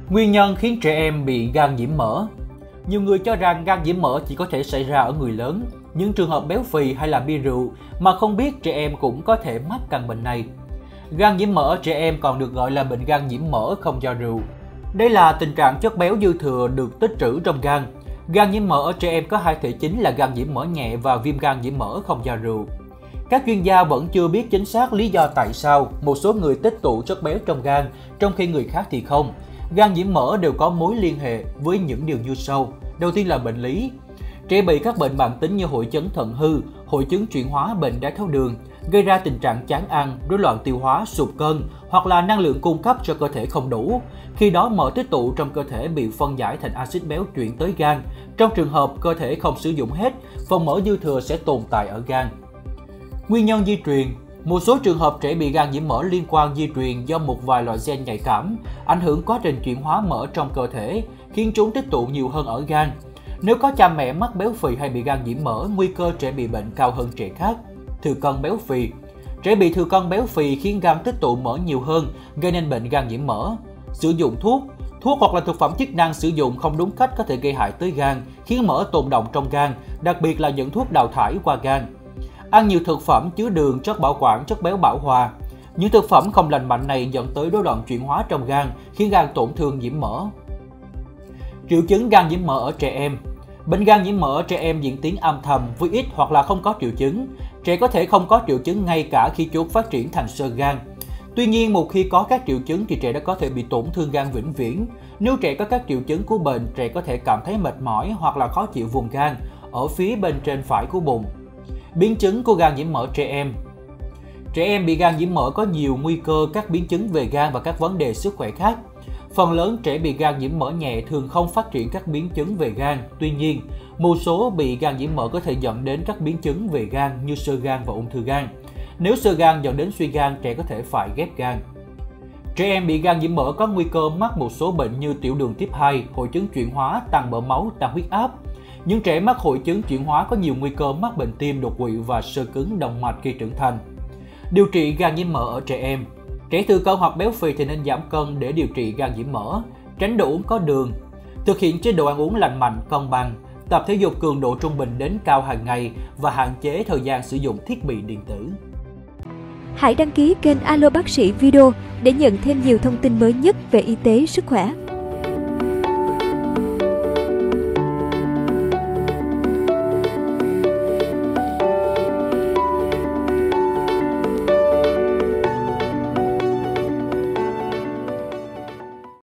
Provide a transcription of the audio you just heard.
Nguyên nhân khiến trẻ em bị gan nhiễm mỡ. Nhiều người cho rằng gan nhiễm mỡ chỉ có thể xảy ra ở người lớn. Những trường hợp béo phì hay là bia rượu mà không biết trẻ em cũng có thể mắc căn bệnh này. Gan nhiễm mỡ ở trẻ em còn được gọi là bệnh gan nhiễm mỡ không do rượu. Đây là tình trạng chất béo dư thừa được tích trữ trong gan. Gan nhiễm mỡ ở trẻ em có hai thể chính là gan nhiễm mỡ nhẹ và viêm gan nhiễm mỡ không do rượu. Các chuyên gia vẫn chưa biết chính xác lý do tại sao một số người tích tụ chất béo trong gan, trong khi người khác thì không. Gan nhiễm mỡ đều có mối liên hệ với những điều như sau. Đầu tiên là bệnh lý. Trẻ bị các bệnh mãn tính như hội chứng thận hư, hội chứng chuyển hóa, bệnh đái tháo đường, gây ra tình trạng chán ăn, rối loạn tiêu hóa, sụt cân hoặc là năng lượng cung cấp cho cơ thể không đủ. Khi đó mỡ tích tụ trong cơ thể bị phân giải thành axit béo chuyển tới gan. Trong trường hợp cơ thể không sử dụng hết, phần mỡ dư thừa sẽ tồn tại ở gan. Nguyên nhân di truyền. Một số trường hợp trẻ bị gan nhiễm mỡ liên quan di truyền do một vài loại gen nhạy cảm, ảnh hưởng quá trình chuyển hóa mỡ trong cơ thể, khiến chúng tích tụ nhiều hơn ở gan. Nếu có cha mẹ mắc béo phì hay bị gan nhiễm mỡ, nguy cơ trẻ bị bệnh cao hơn trẻ khác. Thừa cân béo phì. Trẻ bị thừa cân béo phì khiến gan tích tụ mỡ nhiều hơn, gây nên bệnh gan nhiễm mỡ. Sử dụng thuốc hoặc là thực phẩm chức năng sử dụng không đúng cách có thể gây hại tới gan, khiến mỡ tồn đọng trong gan, đặc biệt là những thuốc đào thải qua gan. Ăn nhiều thực phẩm chứa đường, chất bảo quản, chất béo bão hòa. Những thực phẩm không lành mạnh này dẫn tới rối loạn chuyển hóa trong gan, khiến gan tổn thương nhiễm mỡ. Triệu chứng gan nhiễm mỡ ở trẻ em. Bệnh gan nhiễm mỡ ở trẻ em diễn tiến âm thầm với ít hoặc là không có triệu chứng. Trẻ có thể không có triệu chứng ngay cả khi chúng phát triển thành xơ gan. Tuy nhiên, một khi có các triệu chứng thì trẻ đã có thể bị tổn thương gan vĩnh viễn. Nếu trẻ có các triệu chứng của bệnh, trẻ có thể cảm thấy mệt mỏi hoặc là khó chịu vùng gan ở phía bên trên phải của bụng. Biến chứng của gan nhiễm mỡ trẻ em. Trẻ em bị gan nhiễm mỡ có nhiều nguy cơ các biến chứng về gan và các vấn đề sức khỏe khác. Phần lớn trẻ bị gan nhiễm mỡ nhẹ thường không phát triển các biến chứng về gan. Tuy nhiên, một số bị gan nhiễm mỡ có thể dẫn đến các biến chứng về gan như xơ gan và ung thư gan. Nếu xơ gan dẫn đến suy gan, trẻ có thể phải ghép gan. Trẻ em bị gan nhiễm mỡ có nguy cơ mắc một số bệnh như tiểu đường type 2, hội chứng chuyển hóa, tăng mỡ máu, tăng huyết áp. Những trẻ mắc hội chứng chuyển hóa có nhiều nguy cơ mắc bệnh tim, đột quỵ và xơ cứng động mạch khi trưởng thành. Điều trị gan nhiễm mỡ ở trẻ em. Trẻ thừa cân hoặc béo phì thì nên giảm cân để điều trị gan nhiễm mỡ, tránh đồ uống có đường, thực hiện chế độ ăn uống lành mạnh, cân bằng, tập thể dục cường độ trung bình đến cao hàng ngày và hạn chế thời gian sử dụng thiết bị điện tử. Hãy đăng ký kênh Alo Bác sĩ Video để nhận thêm nhiều thông tin mới nhất về y tế, sức khỏe.